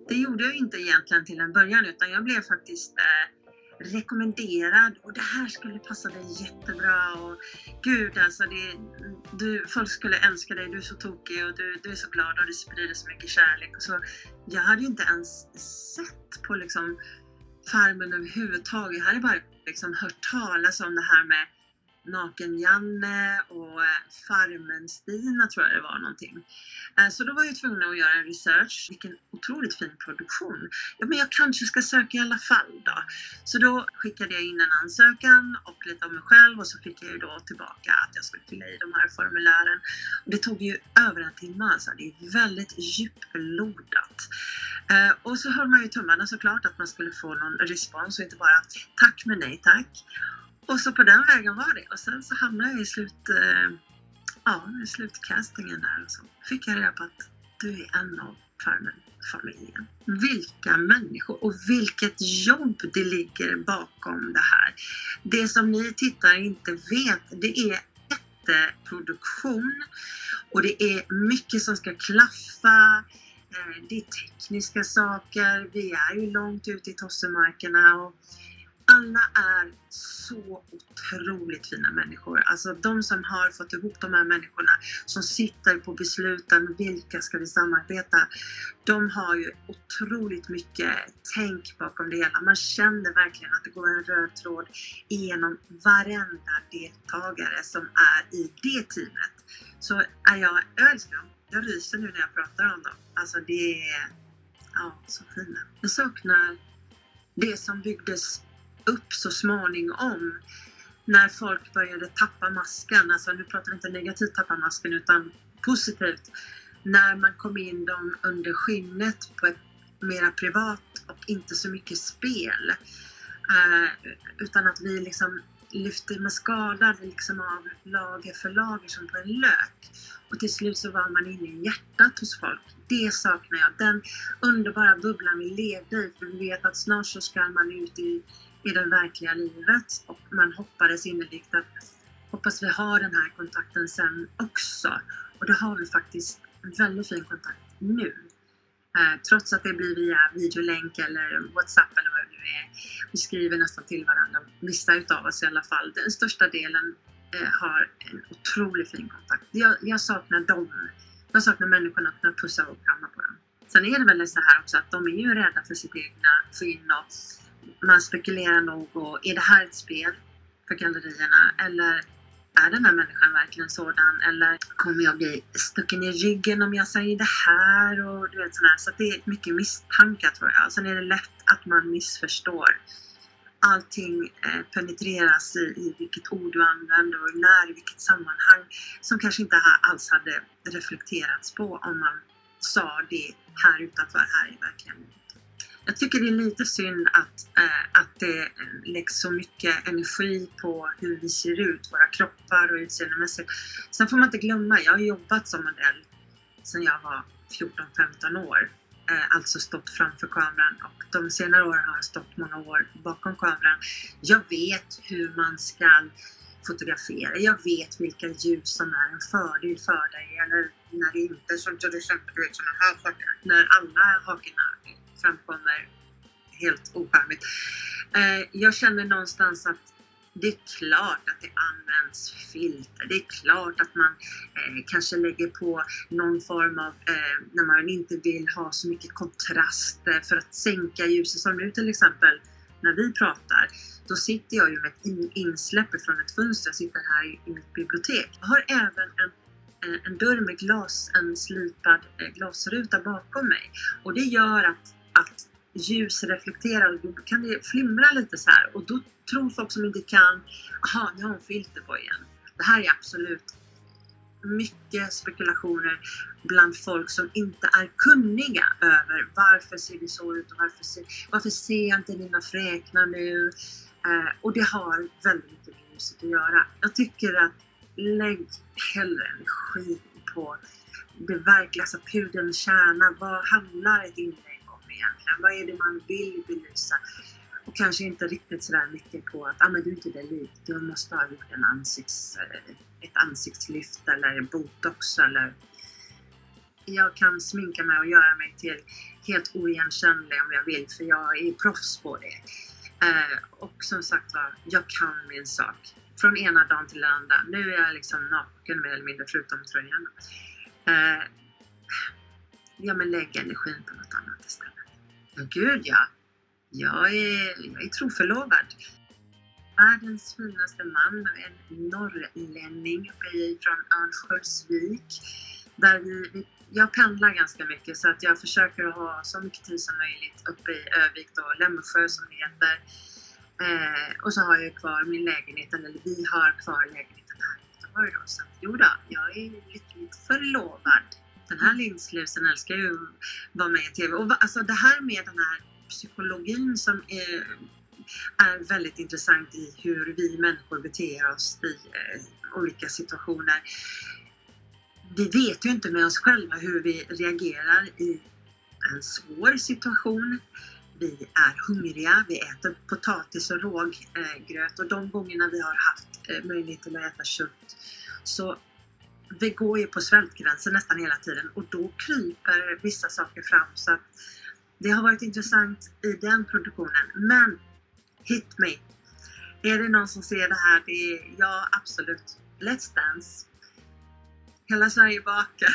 Det gjorde jag inte egentligen till en början, utan jag blev faktiskt rekommenderad och det här skulle passa dig jättebra och gud alltså folk skulle älska dig, du är så tokig och du är så glad och du sprider så mycket kärlek. Och så, jag hade ju inte ens sett på liksom Farmen överhuvudtaget. Jag hade bara liksom hört talas om det här med Naken-Janne och Farmen-Stina tror jag det var någonting. Så då var jag tvungen att göra en research. Vilken otroligt fin produktion. Ja, men jag kanske ska söka i alla fall då. Så då skickade jag in en ansökan och lite om mig själv och så fick jag ju då tillbaka att jag skulle fylla i de här formulären. Och det tog ju över en timme alltså. Det är väldigt djuplodat. Och så höll man ju tummarna såklart att man skulle få någon respons och inte bara tack men nej tack. Och så på den vägen var det. Och sen så hamnade jag i slutcastingen där. Och så fick jag reda på att du är en av Farmen-familjen. Vilka människor och vilket jobb det ligger bakom det här. Det som ni tittare inte vet, det är jätteproduktion. Och det är mycket som ska klaffa. Det är tekniska saker. Vi är ju långt ute i tossemarkerna och alla är så otroligt fina människor. Alltså de som har fått ihop de här människorna som sitter på besluten, vilka ska vi samarbeta? De har ju otroligt mycket tänk bakom det hela. Man känner verkligen att det går en röd tråd igenom varenda deltagare som är i det teamet. Så jag älskar dem. Jag ryser nu när jag pratar om dem. Alltså det är så fina. Jag saknar det som byggdes upp så småningom när folk började tappa masken. Alltså nu pratar vi inte negativt tappa masken utan positivt. När man kom in dem under skinnet på ett mera privat och inte så mycket spel. Utan att vi liksom lyfte med skadar liksom av lager för lager som på en lök. Och till slut så var man inne i hjärtat hos folk. Det saknar jag. Den underbara bubblan vi levde i. För vi vet att snart så ska man ut i det verkliga livet. Och man hoppades innerligt att hoppas vi har den här kontakten sen också. Och det har vi faktiskt en väldigt fin kontakt nu. Trots att det blir via videolänk eller WhatsApp eller vad det nu är. Vi skriver nästan till varandra. Vissa utav oss i alla fall. Den största delen har en otroligt fin kontakt. Jag saknar dem. Jag saknar människorna att kunna pussa och kramma på dem. Sen är det väl så här också att de är ju rädda för sitt egna skinn och man spekulerar nog och är det här ett spel för gallerierna eller är den här människan verkligen sådan eller kommer jag bli stucken i ryggen om jag säger det här och du vet sådär. Så att det är mycket misstankar tror jag. Sen är det lätt att man missförstår. Allting penetreras i vilket ord du använder och när i vilket sammanhang som kanske inte alls hade reflekterats på om man sa det här utanför här i verkligheten. Jag tycker det är lite synd att det läggs så mycket energi på hur vi ser ut, våra kroppar och utseendemässigt. Sen får man inte glömma, jag har jobbat som modell sedan jag var 14-15 år. Alltså stått framför kameran och de senare åren har jag stått många år bakom kameran. Jag vet hur man ska fotografera, jag vet vilka ljus som är en fördel för dig eller när det inte, som till exempel du vet sådana här hakar, när alla hakorna framkommer helt ocharmigt. Jag känner någonstans att det är klart att det används filter. Det är klart att man kanske lägger på någon form av, när man inte vill ha så mycket kontrast för att sänka ljuset. Som nu till exempel när vi pratar, då sitter jag ju med ett insläpp från ett fönster. Jag sitter här i mitt bibliotek. Jag har även en dörr med en slipad glasruta bakom mig. Och det gör att ljus reflekterar, då kan det flimra lite så här och då tror folk som inte kan, aha, nu har hon filter på igen. Det här är absolut mycket spekulationer bland folk som inte är kunniga över varför ser det så ut och varför ser jag inte dina fräknar nu, och det har väldigt mycket med ljuset att göra. Jag tycker att lägg hellre energi på det verkliga, alltså pudelns kärna. Vad handlar ett inlägg om egentligen? Vad är det man vill belysa? Och kanske inte riktigt sådär mycket på att men du är inte det lik. Du måste ha gjort ett ansiktslyft eller botox eller jag kan sminka mig och göra mig till helt oigenkännlig om jag vill, för jag är proffs på det. Och som sagt var, jag kan min sak. Från ena dagen till den andra. Nu är jag liksom naken mer eller mindre, förutom tröjan. Ja, men lägg energin på något annat istället. Men gud ja, jag är troförlovad. Världens finaste man, en norrlänning uppe från Örnsköldsvik. Där jag pendlar ganska mycket, så att jag försöker ha så mycket tid som möjligt uppe i Övik då, Lämmersjö som det heter. Och så har jag kvar min lägenhet, eller vi har kvar lägenheten här i Göteborg då. Så att, jo då, jag är lyckligt förlovad. Den här linslusen älskar ju att vara med i TV. Och alltså det här med den här psykologin som är väldigt intressant i hur vi människor beter oss i olika situationer. Vi vet ju inte med oss själva hur vi reagerar i en svår situation. Vi är hungriga, vi äter potatis och råggröt, och de gångerna vi har haft möjlighet till att äta kött, så vi går ju på svältgränsen nästan hela tiden, och då kryper vissa saker fram. Så att det har varit intressant i den produktionen. Men hit me! Är det någon som ser det här? Ja, absolut. Let's Dance. Hela Sverige bakar.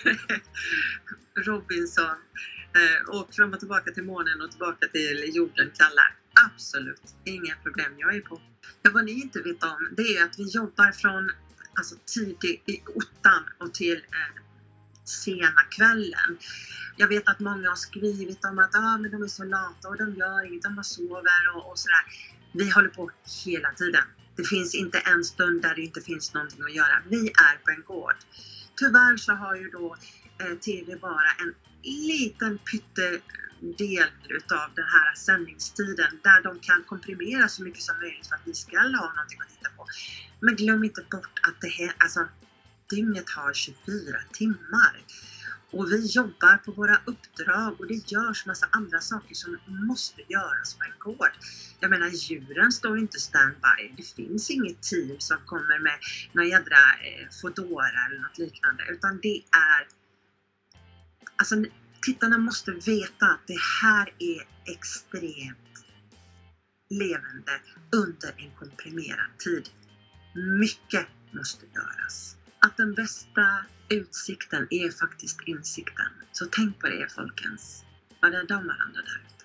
Robinson. Och fram och tillbaka till månen och tillbaka till jorden kallar. Absolut. Inga problem. Jag är på. Ja, vad ni inte vet om, det är att vi jobbar från tidigt i ottan och till sena kvällen. Jag vet att många har skrivit om att men de är så lata och de gör inget, de bara sover och sådär. Vi håller på hela tiden. Det finns inte en stund där det inte finns någonting att göra. Vi är på en gård. Tyvärr så har ju då TV bara en liten pyttedel utav den här sändningstiden där de kan komprimera så mycket som möjligt för att vi ska ha någonting att titta på. Men glöm inte bort att dygnet har 24 timmar. Och vi jobbar på våra uppdrag och det görs massa andra saker som måste göras på en gård. Jag menar, djuren står inte standby. Det finns inget team som kommer med några jädra Foodora eller något liknande. Utan det är... Alltså, tittarna måste veta att det här är extremt levande under en komprimerad tid. Mycket måste göras. Att den bästa utsikten är faktiskt insikten. Så tänk på det, folkens. Vad är de varandra där ute?